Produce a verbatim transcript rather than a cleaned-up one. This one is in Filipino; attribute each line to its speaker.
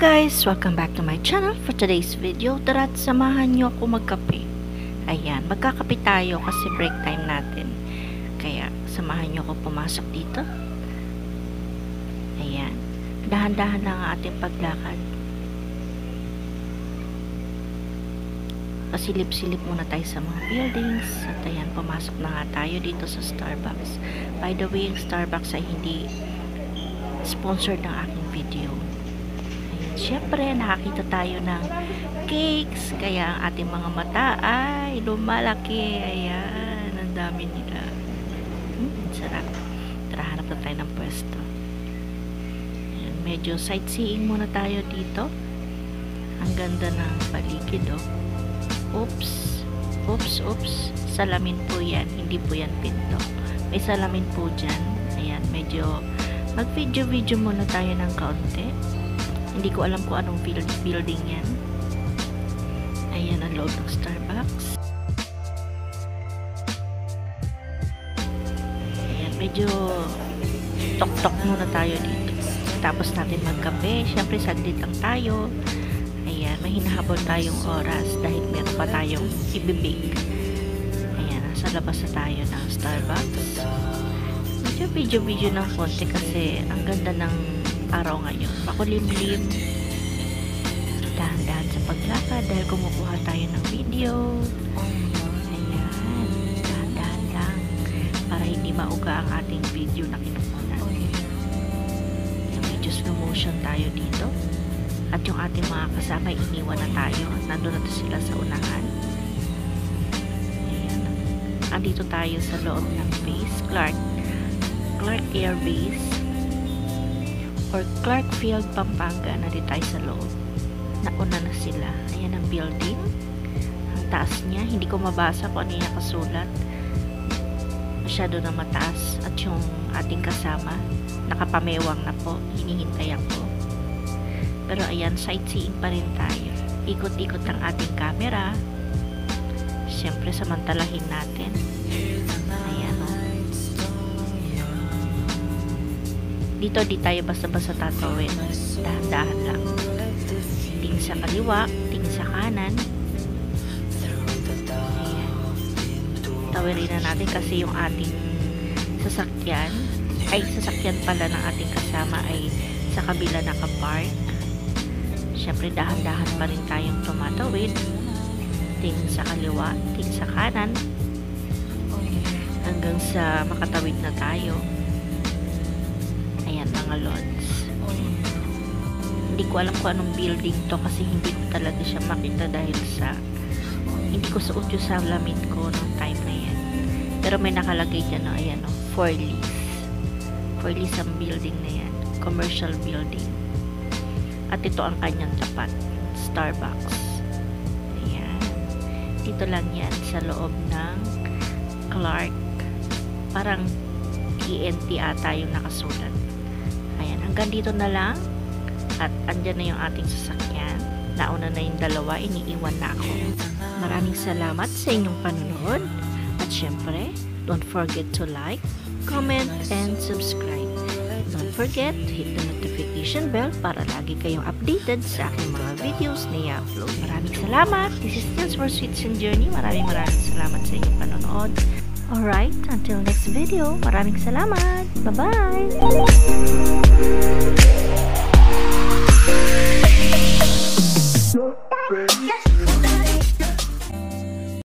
Speaker 1: guys! Welcome back to my channel. For today's video, tara't samahan nyo ako magkape. Ayan, magkakape tayo kasi break time natin. Kaya, samahan nyo ako pumasok dito. Ayan, dahan-dahan lang ang ating paglakad. Pasilip-silip muna tayo sa mga buildings. At ayan, pumasok na nga tayo dito sa Starbucks. By the way, yung Starbucks ay hindi sponsored ng aking video. Siyempre, nakakita tayo ng cakes, kaya ang ating mga mata ay lumalaki. Ayan, ang dami nila. Hmm, sarap. Tara, hanap na tayo ng pwesto. Ayan, medyo sightseeing muna tayo dito. Ang ganda ng paligid, oh. Oops. Oops, oops. Salamin po yan. Hindi po yan pinto. May salamin po dyan. Ayan, medyo mag-video-video muna tayo ng kaunti. Hindi ko alam kung anong building yan. Ayan ang loob ng Starbucks. Ayan, medyo tok-tok muna tayo dito. Tapos natin magkape. Siyempre, saglit lang tayo. Ayan, may hinahabol tayong oras dahil meron pa tayong ibibig. Ayan, nasa labas na tayo ng Starbucks. Medyo video-video ng konti kasi ang ganda ng araw ngayon. Pakulimlim. Dahan-dahan sa paglakad dahil kumukuha tayo ng video. Ayan. Dahan-dahan lang para hindi mauga ang ating video na kinukuha natin. Ayan, medyo slow motion tayo dito. At yung ating mga kasama iniwan na tayo. Nandun na sila sa unahan. Ayan. Andito tayo sa loob ng base. Clark. Clark Air Base. Or Clark Field, Pampanga. Nandito tayo sa loob. Nauna na sila. Ayan ang building. Ang taas niya. Hindi ko mabasa kung ano yung nakasulat. Masyado na mataas. At yung ating kasama, nakapamewang na po. Hinihintayan ko. Pero ayan, sightseeing pa rin tayo. Ikot-ikot ang ating camera. Siyempre, samantalahin natin. Ayan, o. Dito, di tayo basta-basta tatawin. Dahan-dahan lang. Ting sa kaliwa, ting sa kanan. Ayan. Tawirin na natin kasi yung ating sasakyan, ay sasakyan pala ng ating kasama ay sa kabila nakapark. Siyempre, dahan-dahan pa rin tayong tumatawid. Ting sa kaliwa, ting sa kanan. Hanggang sa makatawid na tayo. Ayan, mga lods. Hindi ko alam kung anong building to kasi hindi ko talaga siya makita dahil sa hindi ko suot yung salamin ko nung time na yan. Pero may nakalagay dyan, no? Ayan, no? Forlis. Forlis ang building na yan. Commercial building. At ito ang kanyang tapat. Starbucks. Ayan. Dito lang yan sa loob ng Clark. Parang T N T ata yung nakasulat. Ayan, hanggang dito na lang. At andyan na yung ating sasakyan. Nauna na yung dalawa, iniiwan na ako. Maraming salamat sa inyong panonood. At syempre, don't forget to like, comment, and subscribe. Don't forget to hit the notification bell para lagi kayong updated sa aking mga videos na i-upload. Maraming salamat. This is Tales for Sweets and Journey. Maraming maraming salamat sa inyong panonood. Alright, until next video, maraming salamat. Bye-bye!